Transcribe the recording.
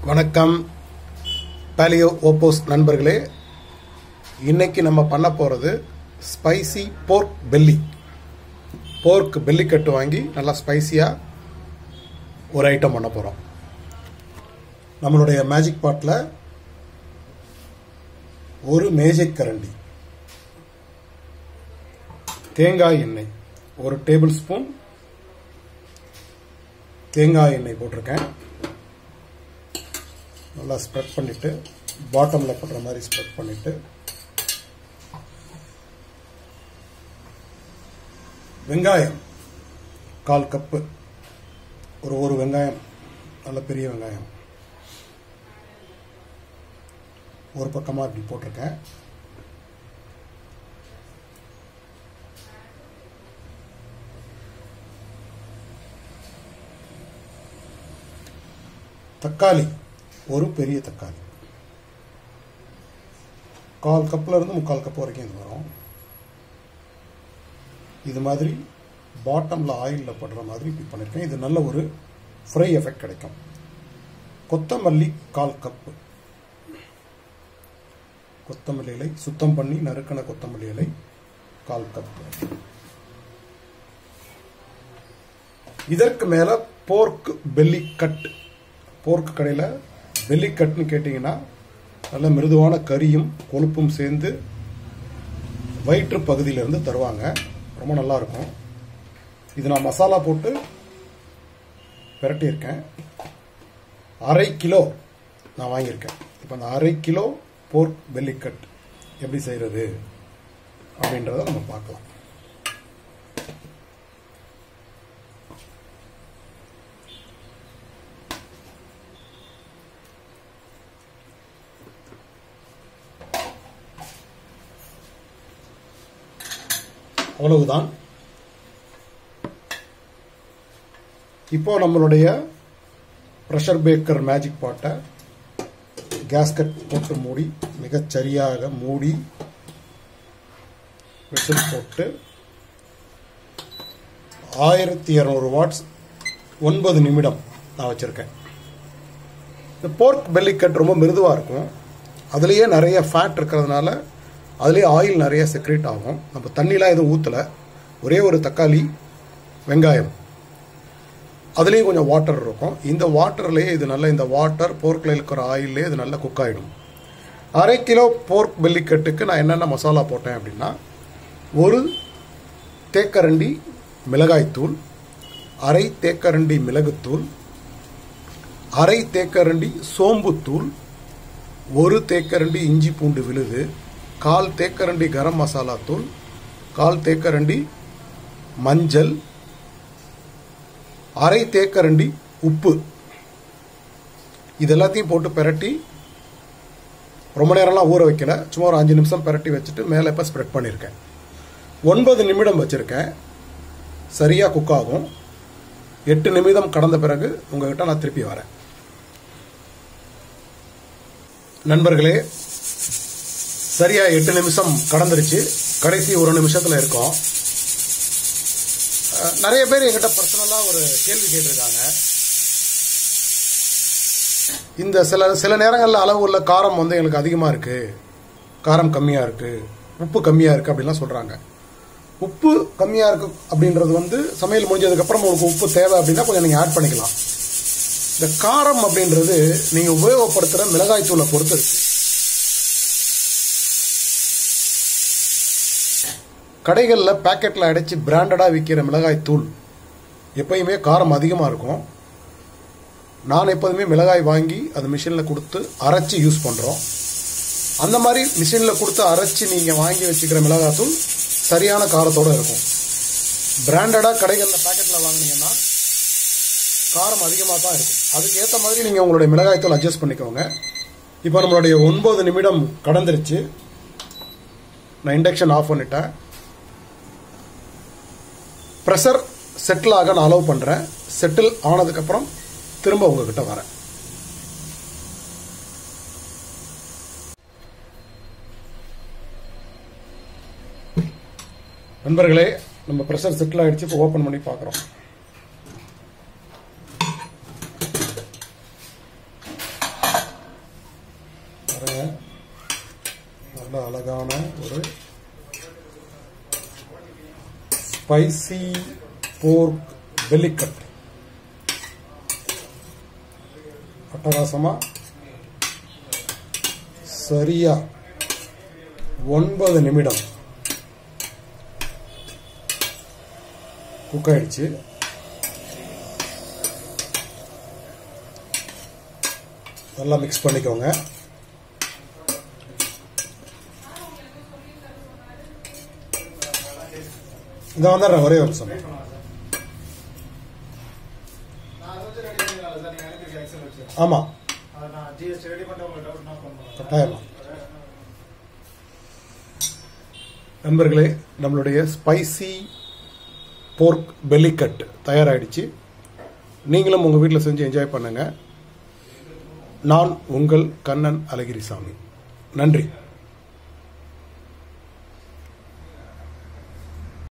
வணக்கம் பாலியோ ஓப்போஸ் நண்பர்களே. இன்னைக்கு நம்ம பண்ண போகிறது ஸ்பைசி போர்க் பெல்லி. போர்க் பெல்லி கட்டு வாங்கி நல்லா ஸ்பைசியாக ஒரு ஐட்டம் பண்ண போகிறோம். நம்மளுடைய மேஜிக் பாட்டில் ஒரு மேஜிக் கரண்டி தேங்காய் எண்ணெய், ஒரு டேபிள் ஸ்பூன் தேங்காய் எண்ணெய் போட்டிருக்கேன். நல்லா ஸ்ப்ரெட் பண்ணிட்டு பாட்டமில் படுற மாதிரி ஸ்ப்ரெட் பண்ணிட்டு வெங்காயம் 1/4 கப்பு, ஒரு வெங்காயம், நல்ல பெரிய வெங்காயம் ஒரு பக்கமாக இப்படி போட்டிருக்கேன். தக்காளி, ஒரு பெரிய தக்காளி 1/4 கப்புல இருந்து 3/4 கப் வரைக்கும் இது வரும். இது மாதிரி பாட்டம்ல ஆயிலில் படுற மாதிரி இப்படி பண்ணியிருக்கேன். இது நல்ல ஒரு ஃப்ரை எஃபெக்ட் கிடைக்கும். கொத்தமல்லி 1/4 கப்பு, கொத்தமல்லி இலை சுத்தம் பண்ணி நறுக்கின கொத்தமல்லி இலை 1/4 கப். இதற்கு மேல போர்க் பெல்லி கட், போர்க் கடையில் பெல்லி கட்னு கேட்டிங்கன்னா நல்ல மிருதுவான கறியும் கொழுப்பும் சேர்ந்து வயிற்று பகுதியிலிருந்து தருவாங்க. ரொம்ப நல்லா இருக்கும். இது நான் மசாலா போட்டு பிரட்டியிருக்கேன். 1/2 கிலோ நான் வாங்கியிருக்கேன். இப்போ அந்த 1/2 கிலோ போர்க் பெல்லி கட் எப்படி செய்யறது அப்படின்றத நம்ம பார்க்கலாம். அவ்வளவுதான். இப்போ நம்மளுடைய ப்ரெஷர் பேக்கர் மேஜிக் பாட்டை கேஸ்கட் போட்டு மூடி மிகச்சரியாக மூடி விசில் போட்டு 1200 வாட்ஸ் 9 நிமிடம் நான் வச்சிருக்கேன். இந்த போர்க் பெல்லி கட் ரொம்ப மிருதுவாக இருக்கும். அதுலேயே நிறைய ஃபேட் இருக்கிறதுனால அதுலேயே ஆயில் நிறைய செக்ரேட் ஆகும். நம்ம தண்ணிலாம் எதுவும் ஊற்றலை, ஒரே ஒரு தக்காளி, வெங்காயம், அதுலேயும் கொஞ்சம் வாட்டர் இருக்கும். இந்த வாட்டர்லேயே இது நல்லா, இந்த வாட்டர் போர்க்கில் இருக்கிற ஆயிலே இது நல்லா குக் ஆகிடும். 1/2 கிலோ போர்க் பெல்லி கட்டுக்கு நான் என்னென்ன மசாலா போட்டேன் அப்படின்னா, ஒரு தேக்கரண்டி மிளகாய்த்தூள், 1/2 தேக்கரண்டி மிளகுத்தூள், 1/2 தேக்கரண்டி சோம்புத்தூள், 1 தேக்கரண்டி இஞ்சி பூண்டு விழுது, 1/4 தேக்கரண்டி கரம் மசாலா தூள், 1/4 தேக்கரண்டி மஞ்சள், 1/2 தேக்கரண்டி உப்பு. இது எல்லாத்தையும் போட்டு பிரட்டி ரொம்ப நேரம்லாம் ஊற வைக்கல, சும்மா ஒரு 5 நிமிஷம் பிரட்டி வச்சுட்டு மேலே இப்போ ஸ்ப்ரெட் பண்ணியிருக்கேன். 9 நிமிடம் வச்சுருக்கேன். சரியாக குக் ஆகும். 8 நிமிடம் கடந்த பிறகு உங்ககிட்ட நான் திருப்பி வரேன். நண்பர்களே, சரியா 8 நிமிஷம் கடந்துருச்சு. கடைசி 1 நிமிஷத்துல இருக்கும். நிறைய பேர் என்கிட்ட பர்சனலா ஒரு கேள்வி கேட்டிருக்காங்க. இந்த சில நேரங்களில் அளவு உள்ள காரம் வந்து எனக்கு அதிகமா இருக்கு, காரம் கம்மியா இருக்கு, உப்பு கம்மியா இருக்கு அப்படின்லாம் சொல்றாங்க. உப்பு கம்மியா இருக்கு அப்படின்றது வந்து சமையல் முடிஞ்சதுக்கு அப்புறம் உங்களுக்கு உப்பு தேவை அப்படின்னா கொஞ்சம் நீங்க ஆட் பண்ணிக்கலாம். இந்த காரம் அப்படின்றது நீங்க உபயோகப்படுத்துற மிளகாய் தூளை பொறுத்து இருக்கு. கடைகளில் பேக்கெட்டில் அடைச்சி பிராண்டடாக விற்கிற மிளகாய் தூள் எப்பயுமே காரம் அதிகமாக இருக்கும். நான் எப்போதுமே மிளகாய் வாங்கி அது மிஷினில் கொடுத்து அரைச்சி யூஸ் பண்ணுறோம். அந்த மாதிரி மிஷினில் கொடுத்து அரைச்சி நீங்கள் வாங்கி வச்சுக்கிற மிளகாய் தூள் சரியான காரத்தோடு இருக்கும். பிராண்டடாக கடைகளில் பேக்கெட்டில் வாங்கினீங்கன்னா காரம் அதிகமாக தான் இருக்கும். அதுக்கு ஏற்ற மாதிரி நீங்கள் உங்களுடைய மிளகாய் தூள் அட்ஜஸ்ட் பண்ணிக்கோங்க. இப்போ நம்மளுடைய 9 நிமிடம் கடந்துருச்சு. நான் இண்டக்ஷன் ஆஃப் பண்ணிட்டேன். ப்ரெஷர் செட்டில் ஆக நான் அலோவ் பண்ணுறேன். செட்டில் ஆனதுக்கப்புறம் திரும்ப உங்ககிட்ட வரேன். நண்பர்களே, நம்ம ப்ரெஷர் செட்டில் ஆகிடுச்சு. இப்போ ஓப்பன் பண்ணி பார்க்குறோம். ஸ்பைசி போர்க் பெல்லி கட் அட்டகாசமா சரியா 9 நிமிடம் குக் ஆயிடுச்சு. நல்லா மிக்ஸ் பண்ணிக்கோங்க. இதை வந்துடுறேன் ஒரே நிமிஷம். ஆமா கட்டாயமா. நண்பர்களே, நம்மளுடைய ஸ்பைசி போர்க் பெல்லி கட் தயாராகிடுச்சு. நீங்களும் உங்கள் வீட்டில் செஞ்சு என்ஜாய் பண்ணுங்க. நான் உங்கள் கண்ணன் அழகிரிசாமி. நன்றி.